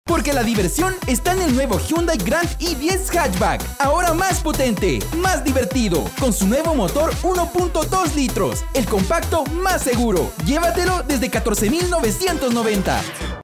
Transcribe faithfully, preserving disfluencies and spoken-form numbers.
Porque la diversión está en el nuevo Hyundai Grand i diez Hatchback. Ahora más potente, más divertido, con su nuevo motor uno punto dos litros. El compacto más seguro. Llévatelo desde catorce mil novecientos noventa.